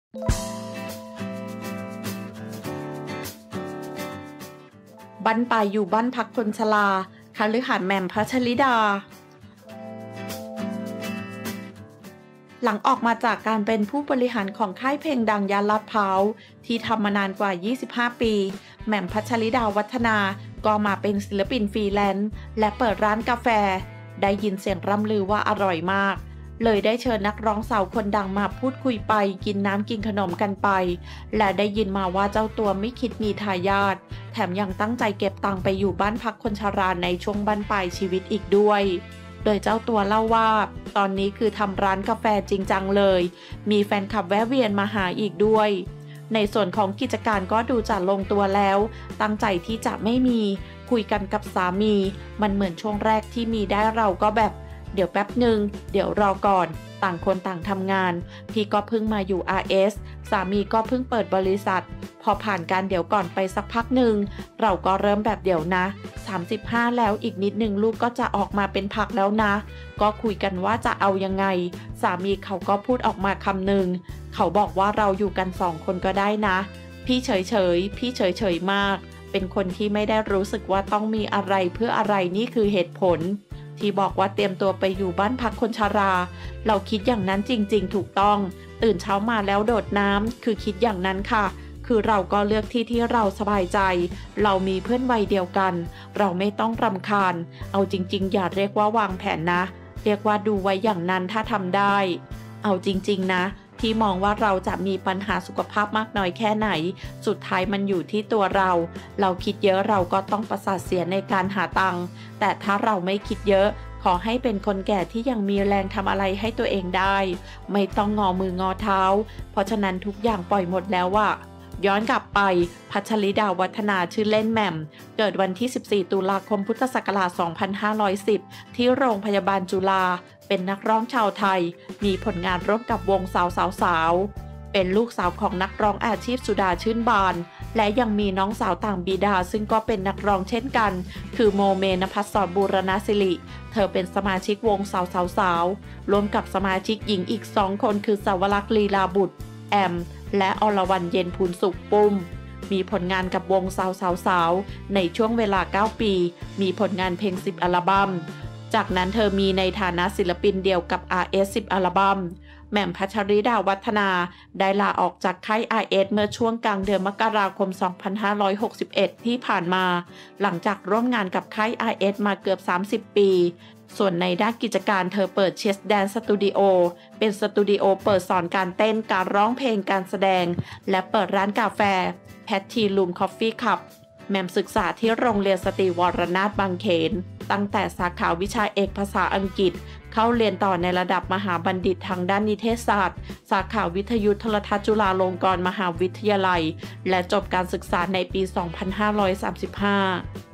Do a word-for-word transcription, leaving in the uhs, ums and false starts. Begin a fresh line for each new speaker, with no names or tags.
บั้นปลายอยู่บ้านพักคนชราคฤหาสน์แหม่มพัชริดาหลังออกมาจากการเป็นผู้บริหารของค่ายเพลงดังย่านลาดพร้าวที่ทำมานานกว่ายี่สิบห้าปีแหม่มพัชริดาวัฒนาก็มาเป็นศิลปินฟรีแลนซ์และเปิดร้านกาแฟได้ยินเสียงร่ำลือว่าอร่อยมากเลยได้เชิญนักร้องสาวคนดังมาพูดคุยไปกินน้ำกินขนมกันไปและได้ยินมาว่าเจ้าตัวไม่คิดมีทายาทแถมยังตั้งใจเก็บตังค์ไปอยู่บ้านพักคนชราในช่วงบั้นปลายชีวิตอีกด้วยโดยเจ้าตัวเล่าว่าตอนนี้คือทำร้านกาแฟจริงจังเลยมีแฟนคลับแวะเวียนมาหาอีกด้วยในส่วนของกิจการก็ดูจะลงตัวแล้วตั้งใจที่จะไม่มีคุยกันกับสามีมันเหมือนช่วงแรกที่มีได้เราก็แบบเดี๋ยวแป๊บหนึ่งเดี๋ยวรอก่อนต่างคนต่างทำงานพี่ก็เพิ่งมาอยู่ อาร์ เอส สามีก็เพิ่งเปิดบริษัทพอผ่านการเดี๋ยวก่อนไปสักพักหนึ่งเราก็เริ่มแบบเดี๋ยวนะสามสิบห้าแล้วอีกนิดนึงลูกก็จะออกมาเป็นผักแล้วนะก็คุยกันว่าจะเอายังไงสามีเขาก็พูดออกมาคำหนึ่งเขาบอกว่าเราอยู่กันสองคนก็ได้นะพี่เฉยเฉยพี่เฉยเฉยมากเป็นคนที่ไม่ได้รู้สึกว่าต้องมีอะไรเพื่ออะไรนี่คือเหตุผลที่บอกว่าเตรียมตัวไปอยู่บ้านพักคนชราเราคิดอย่างนั้นจริงๆถูกต้องตื่นเช้ามาแล้วโดดน้ำคือคิดอย่างนั้นค่ะคือเราก็เลือกที่ที่เราสบายใจเรามีเพื่อนวัยเดียวกันเราไม่ต้องรำคาญเอาจริงๆอย่าเรียกว่าวางแผนนะเรียกว่าดูไว้อย่างนั้นถ้าทำได้เอาจริงๆนะที่มองว่าเราจะมีปัญหาสุขภาพมากน้อยแค่ไหนสุดท้ายมันอยู่ที่ตัวเราเราคิดเยอะเราก็ต้องประสาทเสียในการหาตังค์แต่ถ้าเราไม่คิดเยอะขอให้เป็นคนแก่ที่ยังมีแรงทำอะไรให้ตัวเองได้ไม่ต้องงอมืองอเท้าเพราะฉะนั้นทุกอย่างปล่อยหมดแล้วอะย้อนกลับไปพัชริดาวัฒนาชื่อเล่นแหม่มเกิดวันที่สิบสี่ตุลาคมพุทธศักราชสองพันห้าร้อยสิบที่โรงพยาบาลจุฬาเป็นนักร้องชาวไทยมีผลงานร่วมกับวงสาวสาวสาวเป็นลูกสาวของนักร้องอาชีพสุดาชื่นบานและยังมีน้องสาวต่างบิดาซึ่งก็เป็นนักร้องเช่นกันคือโมเมนภัสสรบูรณศิริเธอเป็นสมาชิกวงสาวสาวสาวรวมกับสมาชิกหญิงอีกสองคนคือสาวรักษ์ลีลาบุตรแอมและอรวรรณเย็นพูนสุขปุ้มมีผลงานกับวงสาวสาวสาวในช่วงเวลาเก้าปีมีผลงานเพลงสิบอัลบั้มจากนั้นเธอมีในฐานะศิลปินเดี่ยวกับ อาร์ เอส สิบอัลบั้มแหม่มพัชริดาวัฒนาได้ลาออกจากค่าย อาร์ เอส เมื่อช่วงกลางเดือนมกราคมสองพันห้าร้อยหกสิบเอ็ดที่ผ่านมาหลังจากร่วมงานกับค่าย อาร์ เอส มาเกือบสามสิบปีส่วนในด้านกิจการเธอเปิดเชสแดนสตูดิโอเป็นสตูดิโอเปิดสอนการเต้นการร้องเพลงการแสดงและเปิดร้านกาแฟแพททีลูมคอฟฟี่คัพแหม่มศึกษาที่โรงเรียนสตรีวรนาถบางเขนตั้งแต่สาขาวิชาเอกภาษาอังกฤษเข้าเรียนต่อในระดับมหาบัณฑิตทางด้านนิเทศศาสตร์สาขาวิทยุโทรทัศน์จุฬาลงกรณ์มหาวิทยาลัยและจบการศึกษาในปี สองพันห้าร้อยสามสิบห้า